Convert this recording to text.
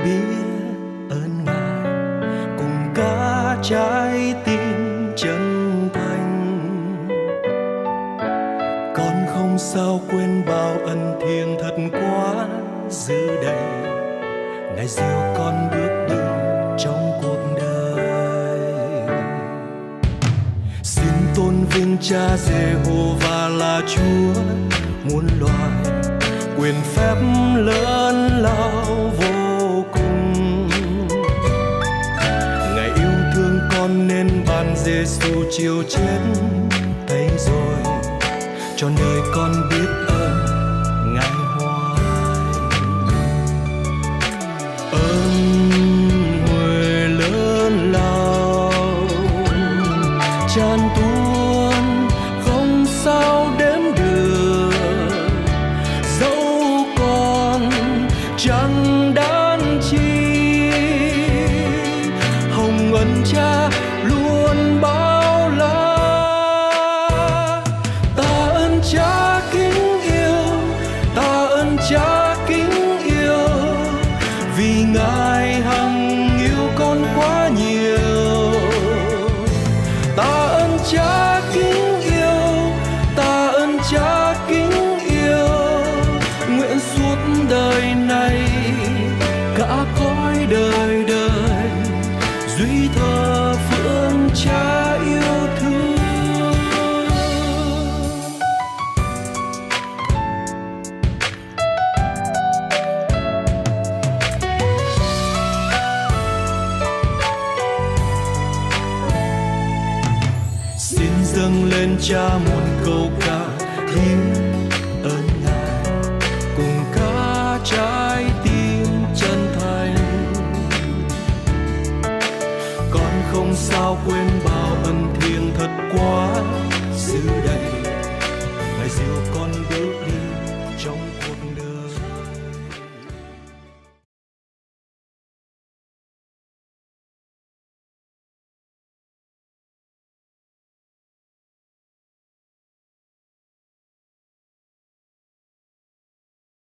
biết ơn Ngài cùng cả trái tim chân thành. Con không sao quên bao ân thiêng thật quá dư đầy, Ngài dìu con bước đi trong cuộc đời. Xin tôn vinh Cha Giê-hô-va là Chúa muôn loài, quyền phép lớn lao vô cùng. Ngài yêu thương con nên ban Giê-xu chịu chết thấy rồi, cho nơi con biết ơn Ngài hoài. Ơn huệ lớn lao tràn tuôn không sao đếm được, dẫu còn chẳng đắn chi, hồng ân Cha luôn bao la. Ta ơn Cha kính yêu, ta ơn Cha kính yêu, vì Ngài hằng yêu con quá nhiều. Ta ơn Cha kính yêu, ta ơn Cha kính yêu, nguyện suốt đời này cả cõi đời đời duy thờ phượng Cha yêu thương. Xin dâng lên Cha một câu ca hiến